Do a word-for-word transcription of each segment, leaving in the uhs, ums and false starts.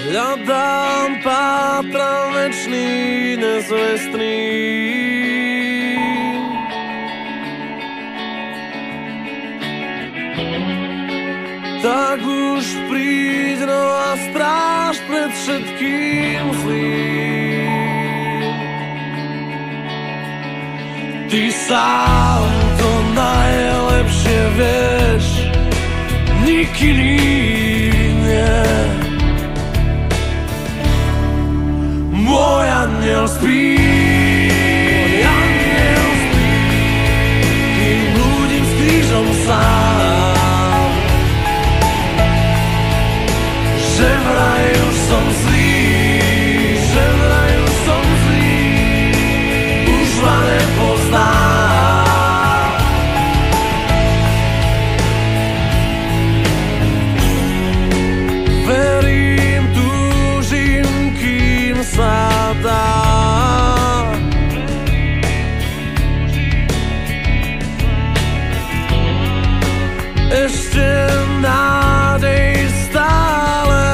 Hľadám, pátram večný, nezvestný. Tak už príď, no a stráž pred všetkým zlým. Ty sám to najlepšie vieš, nik iný nie. Môj aniel spí, môj aniel spí, kým blúdim s krížom sám. Že vraj už som zlý, že vraj už som zlý, už ma nepoznám. Verím, túžim, kým sa dá. Ešte nádej stále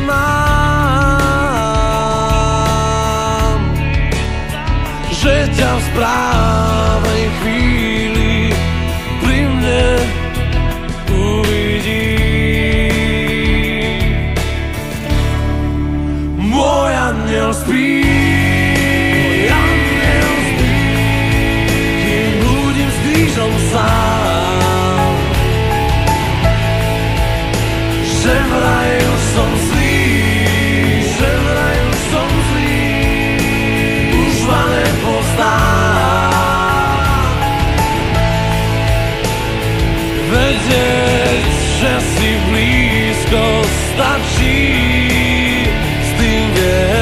mám, že ťa v správnej chvíli pri mne uvidím. Môj aniel spí, môj aniel spí, kým blúdim s krížom sám. Že vraj už som zlý, že vraj už som zlý, už ma nepoznám. Vedieť, že si blízko stačí, s tým vie